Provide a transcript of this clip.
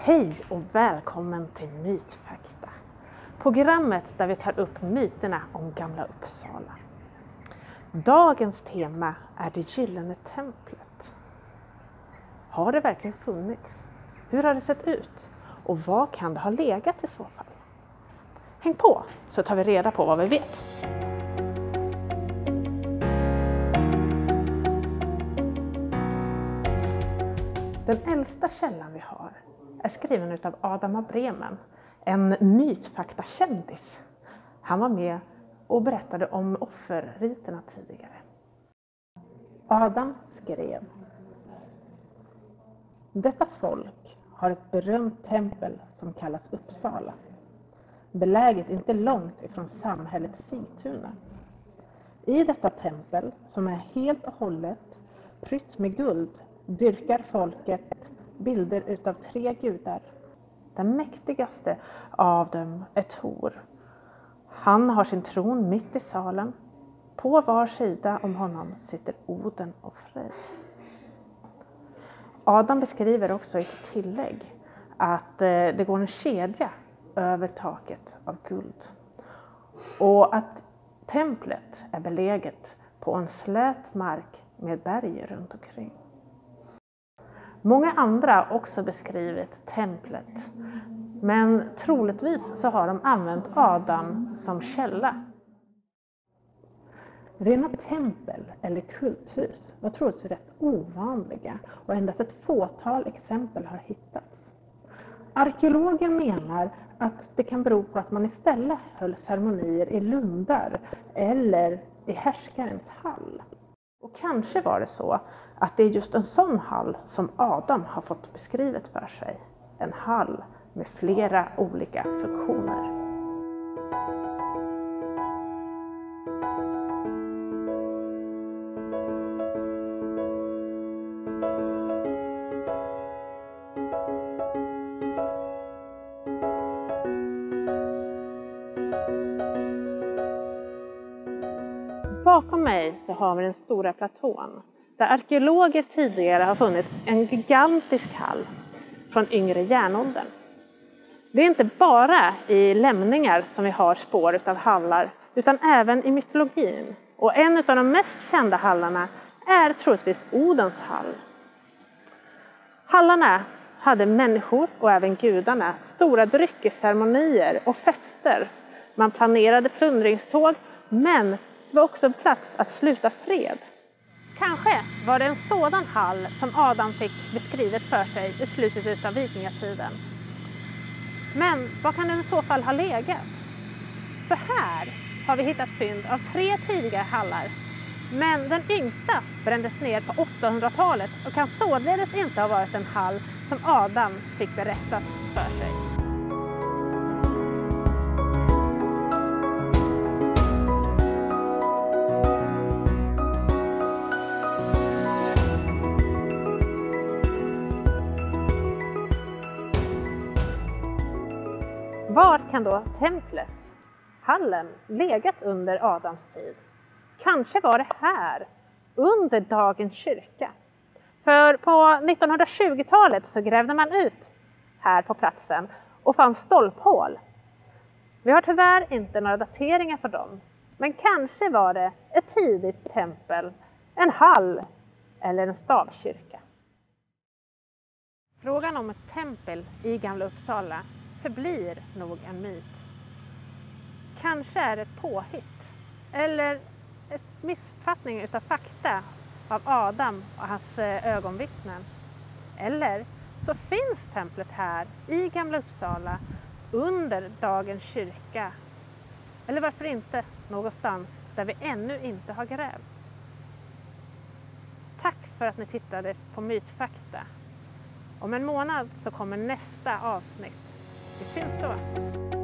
Hej och välkommen till Mytfakta. Programmet där vi tar upp myterna om Gamla Uppsala. Dagens tema är det gyllene templet. Har det verkligen funnits? Hur har det sett ut? Och var kan det ha legat i så fall? Häng på så tar vi reda på vad vi vet. Den äldsta källan vi har är skriven av Adam av Bremen, en mytfaktakändis. Han var med och berättade om offerriterna tidigare. Adam skrev: Detta folk har ett berömt tempel som kallas Uppsala, beläget inte långt ifrån samhället Sigtuna. I detta tempel, som är helt och hållet prytt med guld, dyrkar folket bilder utav 3 gudar. Den mäktigaste av dem är Tor. Han har sin tron mitt i salen. På var sida om honom sitter Oden och Frej. Adam beskriver också i ett tillägg att det går en kedja över taket av guld. Och att templet är beläget på en slät mark med berg runt omkring. Många andra har också beskrivit templet, men troligtvis så har de använt Adam som källa. Rena tempel eller kulthus var troligtvis rätt ovanliga och endast ett fåtal exempel har hittats. Arkeologer menar att det kan bero på att man istället höll ceremonier i lundar eller i härskarens hall. Och kanske var det så att det är just en sån hall som Adam har fått beskrivet för sig. En hall med flera olika funktioner. Bakom mig så har vi den stora platån, där arkeologer tidigare har funnit en gigantisk hall från yngre järnåldern. Det är inte bara i lämningar som vi har spår av hallar, utan även i mytologin. Och en av de mest kända hallarna är troligtvis Odens hall. Hallarna hade människor och även gudarna stora dryckesceremonier och fester. Man planerade plundringståg, men det var också en plats att sluta fred. Kanske var det en sådan hall som Adam fick beskrivet för sig i slutet av vikingatiden. Men vad kan den i så fall ha legat? För här har vi hittat fynd av 3 tidigare hallar. Men den yngsta brändes ner på 800-talet och kan således inte ha varit en hall som Adam fick berättat för sig. Var kan då templet, hallen, legat under Adams tid? Kanske var det här, under dagens kyrka. För på 1920-talet så grävde man ut här på platsen och fann stolphål. Vi har tyvärr inte några dateringar på dem, men kanske var det ett tidigt tempel, en hall eller en stavkyrka. Frågan om ett tempel i Gamla Uppsala förblir nog en myt. Kanske är det ett påhitt eller en missuppfattning utav fakta av Adam och hans ögonvittnen. Eller så finns templet här i Gamla Uppsala under dagens kyrka. Eller varför inte någonstans där vi ännu inte har grävt. Tack för att ni tittade på Mytfakta. Om en månad så kommer nästa avsnitt. Vi syns då!